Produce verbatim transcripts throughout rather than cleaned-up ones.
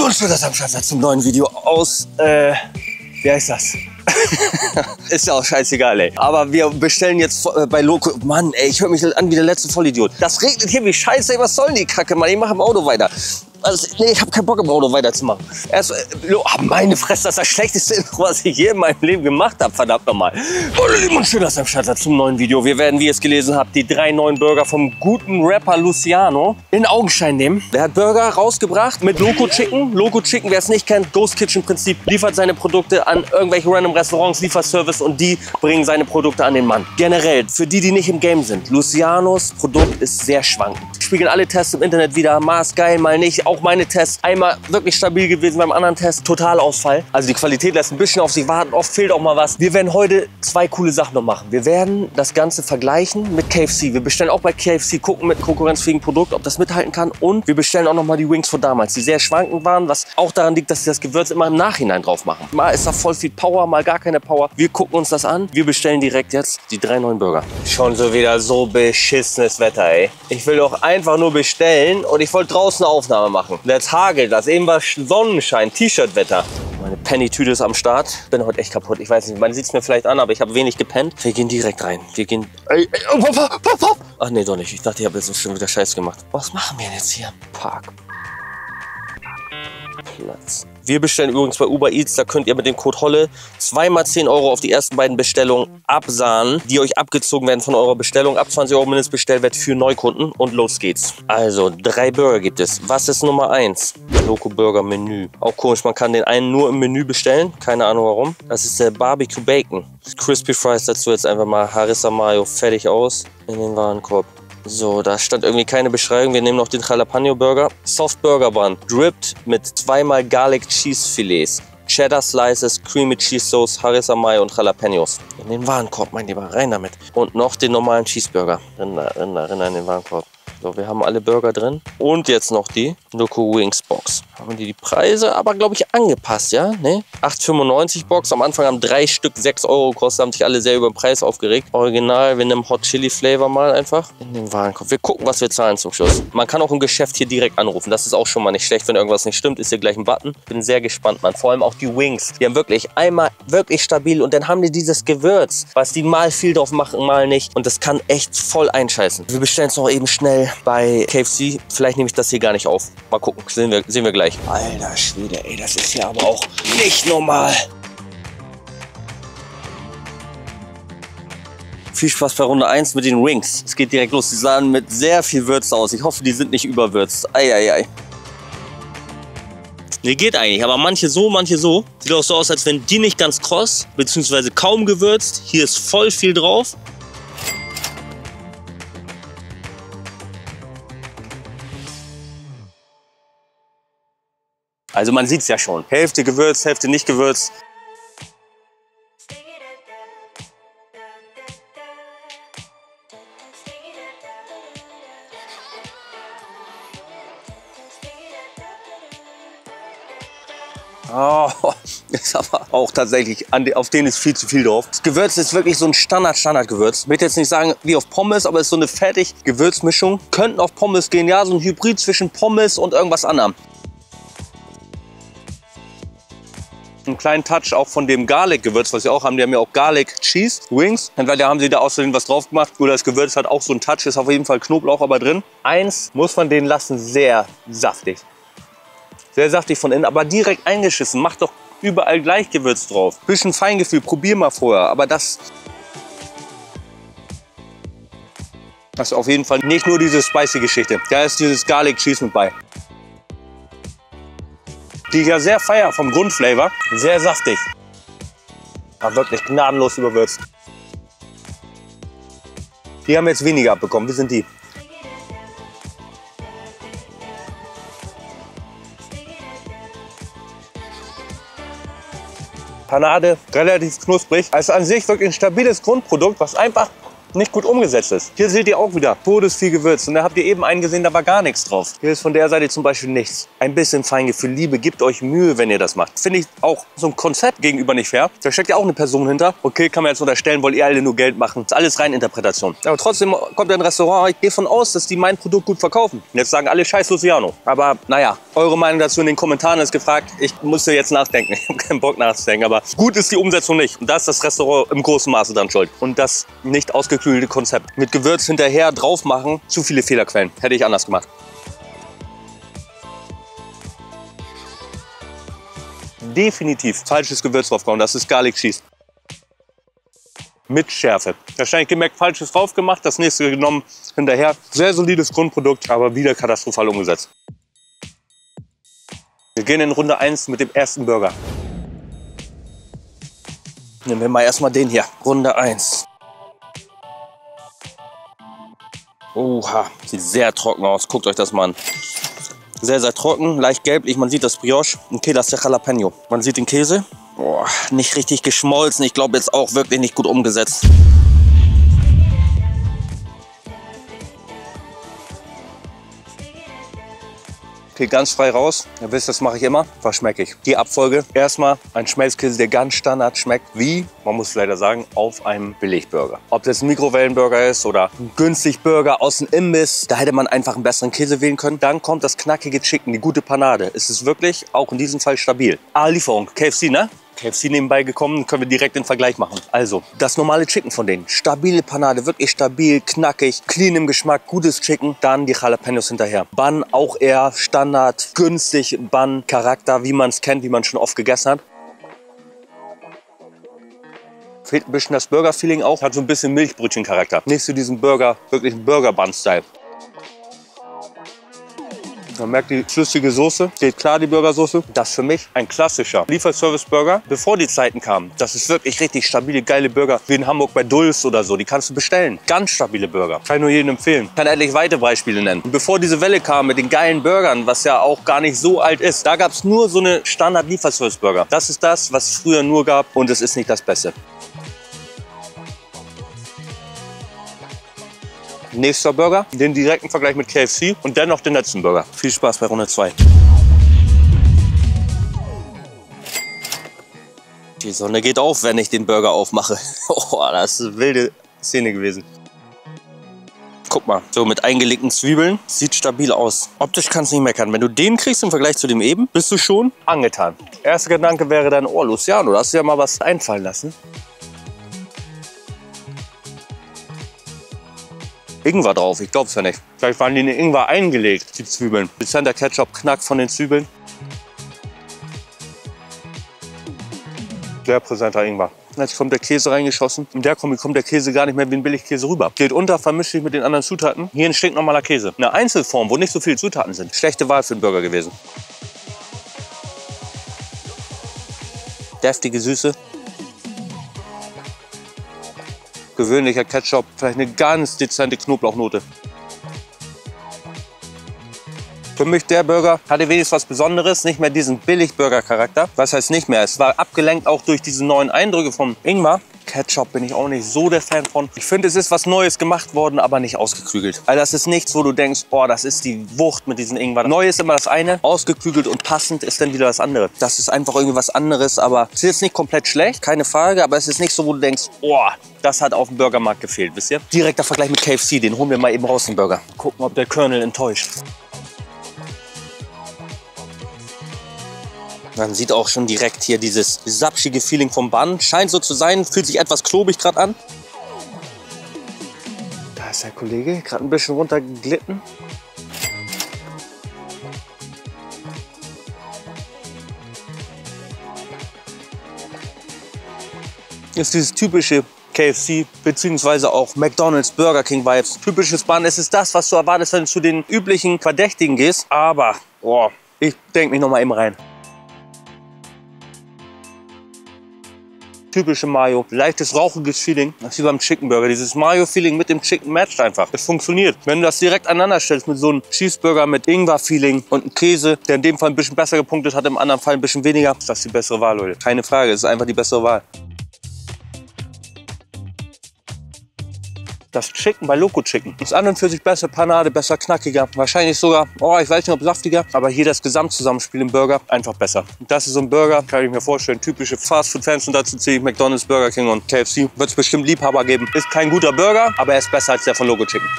Hallo und schön, dass ihr am Start seid zum neuen Video aus, äh, wie heißt das? Ist ja auch scheißegal, ey. Aber wir bestellen jetzt bei Loco. Mann, ey, ich höre mich an wie der letzte Vollidiot. Das regnet hier wie scheiße, ey. Was soll denn die Kacke, Mann? Ich mache im Auto weiter. Also, nee, ich habe keinen Bock im Auto weiterzumachen. Erst, äh, oh, meine Fresse, das ist das Schlechteste, was ich je in meinem Leben gemacht habe. Verdammt nochmal. Hallo und schön, dass ihr am Start seid zum neuen Video. Wir werden, wie ihr es gelesen habt, die drei neuen Burger vom guten Rapper Luciano in Augenschein nehmen. Der hat Burger rausgebracht mit Loco Chicken. Loco Chicken, wer es nicht kennt, Ghost Kitchen Prinzip, liefert seine Produkte an irgendwelche random Restaurants, Lieferservice und die bringen seine Produkte an den Mann. Generell, für die, die nicht im Game sind, Lucianos Produkt ist sehr schwankend. Spiegeln alle Tests im Internet wieder, mal ist geil, mal nicht. Auch meine Tests, einmal wirklich stabil gewesen, beim anderen Test Totalausfall. Also die Qualität lässt ein bisschen auf sich warten, oft fehlt auch mal was. Wir werden heute zwei coole Sachen noch machen. Wir werden das Ganze vergleichen mit K F C. Wir bestellen auch bei K F C, gucken mit konkurrenzfähigen Produkt, ob das mithalten kann. Und wir bestellen auch noch mal die Wings von damals, die sehr schwankend waren, was auch daran liegt, dass sie das Gewürz immer im Nachhinein drauf machen. Mal ist da voll viel Power, mal gar keine Power. Wir gucken uns das an. Wir bestellen direkt jetzt die drei neuen Burger. Schon so wieder so beschissenes Wetter, ey. Ich will doch einfach nur bestellen und ich wollte draußen eine Aufnahme machen. Jetzt hagelt das, eben war Sonnenschein, T-Shirt-Wetter. Meine Penny-Tüte ist am Start. Bin heute echt kaputt. Ich weiß nicht, man sieht es mir vielleicht an, aber ich habe wenig gepennt. Wir gehen direkt rein. Wir gehen... Ey, ey, oh, pop, pop, pop. Ach nee, doch nicht. Ich dachte, ich habe jetzt so schön wieder Scheiß gemacht. Was machen wir jetzt hier? Park. Platz. Wir bestellen übrigens bei Uber Eats, da könnt ihr mit dem Code Holle zweimal zehn Euro auf die ersten beiden Bestellungen absahnen, die euch abgezogen werden von eurer Bestellung. Ab zwanzig Euro Mindestbestellwert für Neukunden und los geht's. Also, drei Burger gibt es. Was ist Nummer eins? Loco Burger Menü. Auch komisch, man kann den einen nur im Menü bestellen. Keine Ahnung warum. Das ist der Barbecue Bacon. Crispy Fries dazu jetzt einfach mal Harissa Mayo fertig aus in den Warenkorb. So, da stand irgendwie keine Beschreibung. Wir nehmen noch den Jalapeno Burger. Soft Burger Bun, dripped mit zweimal Garlic Cheese Filets, Cheddar Slices, Creamy Cheese Sauce, Harissa Mayo und Jalapenos. In den Warenkorb, mein Lieber, rein damit. Und noch den normalen Cheeseburger. Rinder, Rinder, Rinder in den Warenkorb. So, wir haben alle Burger drin. Und jetzt noch die Loco Wings Box. Haben die die Preise aber, glaube ich, angepasst, ja? Ne? acht fünfundneunzig Box. Am Anfang haben drei Stück sechs Euro gekostet. Haben sich alle sehr über den Preis aufgeregt. Original, wir nehmen Hot Chili Flavor mal einfach in den Warenkorb. Wir gucken, was wir zahlen zum Schluss. Man kann auch im Geschäft hier direkt anrufen. Das ist auch schon mal nicht schlecht. Wenn irgendwas nicht stimmt, ist hier gleich ein Button. Bin sehr gespannt, Mann. Vor allem auch die Wings. Die haben wirklich einmal wirklich stabil. Und dann haben die dieses Gewürz, was die mal viel drauf machen, mal nicht. Und das kann echt voll einscheißen. Wir bestellen es noch eben schnell bei K F C. Vielleicht nehme ich das hier gar nicht auf. Mal gucken. Sehen wir, sehen wir gleich. Alter Schwede, ey, das ist ja aber auch nicht normal. Viel Spaß bei Runde eins mit den Wings. Es geht direkt los. Die sahen mit sehr viel Würze aus. Ich hoffe, die sind nicht überwürzt. Eieiei. Nee, geht eigentlich, aber manche so, manche so. Sieht auch so aus, als wenn die nicht ganz kross, beziehungsweise kaum gewürzt. Hier ist voll viel drauf. Also man sieht es ja schon. Hälfte gewürzt, Hälfte nicht gewürzt. Oh, ist aber auch tatsächlich, auf denen ist viel zu viel drauf. Das Gewürz ist wirklich so ein Standard-Standard-Gewürz. Ich will jetzt nicht sagen wie auf Pommes, aber es ist so eine fertig Gewürzmischung. Könnten auf Pommes gehen, ja, so ein Hybrid zwischen Pommes und irgendwas anderem. Einen kleinen Touch auch von dem Garlic-Gewürz, was sie auch haben. Die haben ja auch Garlic Cheese Wings. Entweder haben sie da außerdem was drauf gemacht oder das Gewürz hat auch so einen Touch. Ist auf jeden Fall Knoblauch aber drin. Eins muss man den lassen, sehr saftig. Sehr saftig von innen, aber direkt eingeschissen. Macht doch überall gleich Gewürz drauf. Bisschen Feingefühl, probier mal vorher. Aber das... Das ist auf jeden Fall nicht nur diese spicy Geschichte. Da ist dieses Garlic Cheese mit bei. Die ich ja sehr feier vom Grundflavor. Sehr saftig. Aber wirklich gnadenlos überwürzt. Die haben jetzt weniger abbekommen. Wie sind die? Panade, relativ knusprig. Also an sich wirklich ein stabiles Grundprodukt, was einfach nicht gut umgesetzt ist. Hier seht ihr auch wieder todesviel Gewürz. Und da habt ihr eben einen gesehen, da war gar nichts drauf. Hier ist von der Seite zum Beispiel nichts. Ein bisschen Feingefühl, Liebe, gebt euch Mühe, wenn ihr das macht. Finde ich auch so ein Konzept gegenüber nicht fair. Da steckt ja auch eine Person hinter. Okay, kann man jetzt unterstellen, wollt ihr alle nur Geld machen. Das ist alles rein Interpretation. Aber trotzdem kommt ein Restaurant, ich gehe von aus, dass die mein Produkt gut verkaufen. Jetzt sagen alle scheiß Luciano. Aber naja, eure Meinung dazu in den Kommentaren ist gefragt. Ich musste jetzt nachdenken. Ich habe keinen Bock nachzudenken. Aber gut ist die Umsetzung nicht. Und da ist das Restaurant im großen Maße dann schuld. Und das nicht ausgeklügelte Konzept. Mit Gewürz hinterher drauf machen, zu viele Fehlerquellen. Hätte ich anders gemacht. Definitiv falsches Gewürz draufgehauen. Das ist Garlic Cheese. Mit Schärfe. Wahrscheinlich gemerkt, falsches drauf gemacht, das nächste genommen hinterher. Sehr solides Grundprodukt, aber wieder katastrophal umgesetzt. Wir gehen in Runde eins mit dem ersten Burger. Nehmen wir mal erstmal den hier. Runde eins. Oha, sieht sehr trocken aus. Guckt euch das mal an. Sehr, sehr trocken, leicht gelblich. Man sieht das Brioche. Okay, das ist der Jalapeno. Man sieht den Käse. Boah, nicht richtig geschmolzen. Ich glaube jetzt auch wirklich nicht gut umgesetzt. Okay, ganz frei raus. Ihr wisst, das mache ich immer. Was schmecke ich? Die Abfolge. Erstmal ein Schmelzkäse, der ganz Standard schmeckt wie, man muss leider sagen, auf einem Billigburger. Ob das ein Mikrowellenburger ist oder ein günstig Burger aus dem Imbiss, da hätte man einfach einen besseren Käse wählen können. Dann kommt das knackige Chicken, die gute Panade. Es ist wirklich auch in diesem Fall stabil. Ah, Lieferung. K F C, ne? K F C nebenbei gekommen, können wir direkt den Vergleich machen. Also, das normale Chicken von denen. Stabile Panade, wirklich stabil, knackig, clean im Geschmack, gutes Chicken. Dann die Jalapenos hinterher. Bun auch eher Standard, günstig Bun, Charakter, wie man es kennt, wie man schon oft gegessen hat. Fehlt ein bisschen das Burger-Feeling auch, hat so ein bisschen Milchbrötchen-Charakter. Nicht so diesen Burger, wirklich ein Burger-Bun-Style. Man merkt die flüssige Soße, geht klar die Burgersoße. Das ist für mich ein klassischer Lieferservice-Burger, bevor die Zeiten kamen. Das ist wirklich richtig stabile, geile Burger, wie in Hamburg bei Dulz oder so. Die kannst du bestellen. Ganz stabile Burger. Kann ich nur jedem empfehlen. Kann endlich weitere Beispiele nennen. Und bevor diese Welle kam mit den geilen Burgern, was ja auch gar nicht so alt ist, da gab es nur so eine Standard-Lieferservice-Burger. Das ist das, was es früher nur gab und es ist nicht das Beste. Nächster Burger, den direkten Vergleich mit K F C und dann noch den letzten Burger. Viel Spaß bei Runde zwei. Die Sonne geht auf, wenn ich den Burger aufmache. Oh, das ist eine wilde Szene gewesen. Guck mal, so mit eingelegten Zwiebeln, sieht stabil aus. Optisch kannst du nicht meckern. Wenn du den kriegst im Vergleich zu dem eben, bist du schon angetan. Erster Gedanke wäre dann, oh Luciano, da hast du ja mal was einfallen lassen. Ingwer drauf, ich glaub's ja nicht. Vielleicht waren die in den Ingwer eingelegt, die Zwiebeln. Dezenter Ketchup-Knack von den Zwiebeln. Sehr präsenter Ingwer. Jetzt kommt der Käse reingeschossen. In der Kombi kommt der Käse gar nicht mehr wie ein Billigkäse rüber. Geht unter, vermischt sich mit den anderen Zutaten. Hier ein stinknormaler Käse. Eine Einzelform, wo nicht so viele Zutaten sind. Schlechte Wahl für den Burger gewesen. Deftige Süße. Gewöhnlicher Ketchup, vielleicht eine ganz dezente Knoblauchnote. Für mich der Burger hatte wenigstens was Besonderes, nicht mehr diesen Billig-Burger-Charakter. Was heißt nicht mehr? Es war abgelenkt auch durch diese neuen Eindrücke vom Ingwer. Ketchup bin ich auch nicht so der Fan von. Ich finde, es ist was Neues gemacht worden, aber nicht ausgeklügelt. Also das ist nichts, wo du denkst, oh, das ist die Wucht mit diesem Ingwer. Neu ist immer das eine, ausgeklügelt und passend ist dann wieder das andere. Das ist einfach irgendwie was anderes, aber es ist jetzt nicht komplett schlecht, keine Frage, aber es ist nicht so, wo du denkst, oh, das hat auf dem Burgermarkt gefehlt, wisst ihr? Direkter Vergleich mit K F C, den holen wir mal eben raus, den Burger. Gucken, ob der Colonel enttäuscht. Man sieht auch schon direkt hier dieses sapschige Feeling vom Bun. Scheint so zu sein, fühlt sich etwas klobig gerade an. Da ist der Kollege, gerade ein bisschen runtergeglitten. Ist dieses typische K F C bzw. auch McDonald's, Burger King Vibes. Typisches Bun, es ist das, was du erwartest, wenn du zu den üblichen Verdächtigen gehst. Aber, boah, ich denke mich noch mal eben rein. Typische Mayo, leichtes rauchiges Feeling, das ist wie beim Chicken Burger. Dieses Mayo-Feeling mit dem Chicken matcht einfach. Es funktioniert. Wenn du das direkt aneinander stellst mit so einem Cheeseburger mit Ingwer-Feeling und einem Käse, der in dem Fall ein bisschen besser gepunktet hat, im anderen Fall ein bisschen weniger, ist das die bessere Wahl, Leute. Keine Frage, es ist einfach die bessere Wahl. Das Chicken bei Loco Chicken ist an und für sich besser, Panade besser, knackiger. Wahrscheinlich sogar, oh, ich weiß nicht, ob saftiger, aber hier das Gesamtzusammenspiel im Burger einfach besser. Das ist so ein Burger, kann ich mir vorstellen, typische Fastfood-Fans und dazu ziehe ich McDonald's, Burger King und K F C. Wird es bestimmt Liebhaber geben. Ist kein guter Burger, aber er ist besser als der von Loco Chicken.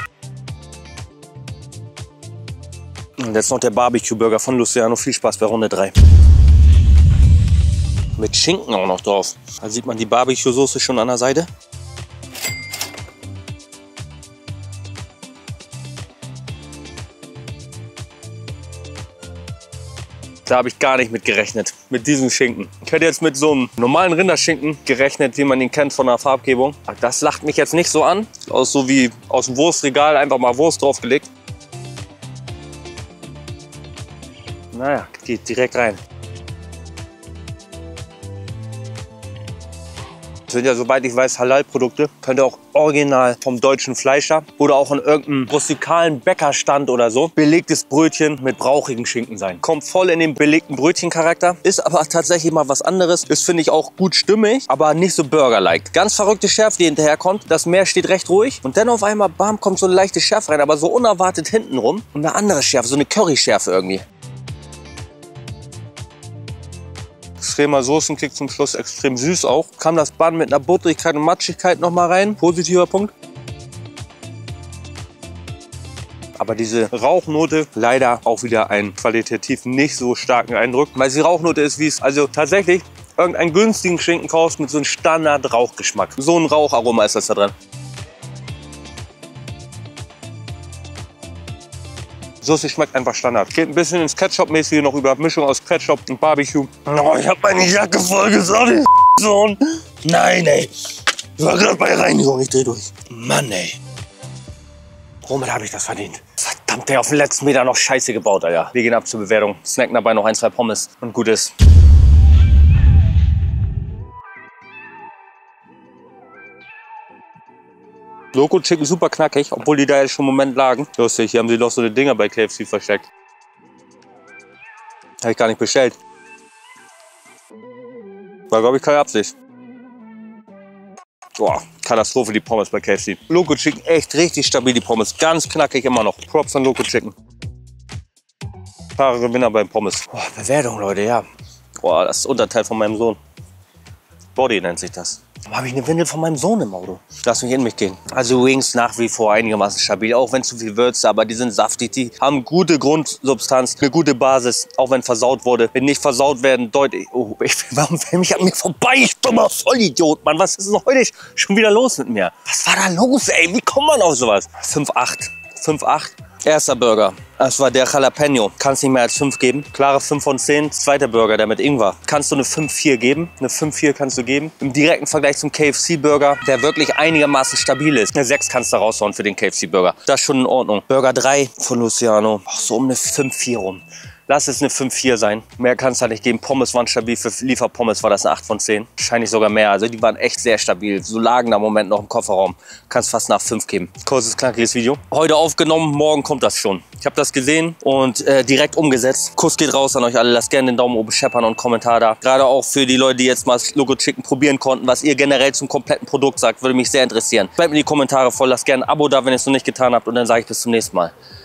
Und jetzt noch der Barbecue-Burger von Luciano. Viel Spaß bei Runde drei. Mit Schinken auch noch drauf. Da sieht man die Barbecue-Soße schon an der Seite. Da habe ich gar nicht mit gerechnet, mit diesem Schinken. Ich hätte jetzt mit so einem normalen Rinderschinken gerechnet, wie man ihn kennt von der Farbgebung. Das lacht mich jetzt nicht so an. Aus, so wie aus dem Wurstregal einfach mal Wurst draufgelegt. Naja, geht direkt rein. Das sind ja, soweit ich weiß, Halal-Produkte. Könnte auch original vom deutschen Fleischer oder auch in irgendeinem rustikalen Bäckerstand oder so belegtes Brötchen mit brauchigen Schinken sein. Kommt voll in den belegten Brötchencharakter, ist aber tatsächlich mal was anderes. Ist, finde ich, auch gut stimmig, aber nicht so burger-like. Ganz verrückte Schärfe, die hinterherkommt. Das Meer steht recht ruhig und dann auf einmal, bam, kommt so eine leichte Schärfe rein, aber so unerwartet hinten rum. Und eine andere Schärfe, so eine Curry-Schärfe irgendwie. Extremer Soßenkick zum Schluss, extrem süß auch. Kam das Bun mit einer Butterigkeit und Matschigkeit noch mal rein. Positiver Punkt. Aber diese Rauchnote, leider auch wieder einen qualitativ nicht so starken Eindruck. Weil die Rauchnote ist, wie es also tatsächlich irgendeinen günstigen Schinken kaufst mit so einem Standard-Rauchgeschmack. So ein Raucharoma ist das da drin. Soße schmeckt einfach Standard. Geht ein bisschen ins Ketchup-mäßige noch über. Mischung aus Ketchup und Barbecue. Oh, ich hab meine Jacke voll gesaut, Sohn. Nein, ey. Ich war gerade bei Reinigung, ich dreh durch. Mann, ey. Womit habe ich das verdient? Verdammt, der auf den letzten Meter noch Scheiße gebaut, Alter. Wir gehen ab zur Bewertung. Snacken dabei noch ein, zwei Pommes und gut ist. Loco Chicken super knackig, obwohl die da jetzt schon einen Moment lagen. Lustig, hier haben sie doch so eine Dinger bei K F C versteckt. Habe ich gar nicht bestellt. War, glaube ich, keine Absicht. Boah, Katastrophe, die Pommes bei K F C. Loco Chicken, echt richtig stabil, die Pommes. Ganz knackig immer noch. Props an Loco Chicken. Klare Gewinner beim Pommes. Boah, Bewertung, Leute, ja. Boah, das ist Unterteil von meinem Sohn. Body nennt sich das. Warum habe ich eine Windel von meinem Sohn im Auto? Lass mich in mich gehen. Also Wings nach wie vor einigermaßen stabil, auch wenn zu viel Würze, aber die sind saftig, die haben gute Grundsubstanz, eine gute Basis, auch wenn versaut wurde. Wenn nicht versaut werden, deutlich... Oh, ich, warum fällt mich an mir vorbei? Ich dummer Vollidiot, Mann. Was ist denn heute schon wieder los mit mir? Was war da los, ey? Wie kommt man auf sowas? fünf acht. fünf acht. Erster Burger, das war der Jalapeno. Kannst nicht mehr als fünf geben. Klare fünf von zehn. Zweiter Burger, der mit Ingwer. Kannst du eine fünf vier geben. Eine fünf vier kannst du geben. Im direkten Vergleich zum K F C-Burger, der wirklich einigermaßen stabil ist. Eine sechs kannst du raushauen für den K F C-Burger. Das ist schon in Ordnung. Burger drei von Luciano. Ach, so um eine fünf vier rum. Lass es eine fünf vier sein. Mehr kann es halt nicht geben. Pommes waren stabil. Für Lieferpommes war das eine acht von zehn. Wahrscheinlich sogar mehr. Also die waren echt sehr stabil. So lagen da im Moment noch im Kofferraum. Kannst fast nach fünf geben. Kurzes, knackiges Video. Heute aufgenommen, morgen kommt das schon. Ich habe das gesehen und äh, direkt umgesetzt. Kuss geht raus an euch alle. Lasst gerne den Daumen oben scheppern und einen Kommentar da. Gerade auch für die Leute, die jetzt mal das Loco Chicken probieren konnten. Was ihr generell zum kompletten Produkt sagt, würde mich sehr interessieren. Bleibt mir die Kommentare voll. Lasst gerne ein Abo da, wenn ihr es noch nicht getan habt. Und dann sage ich bis zum nächsten Mal.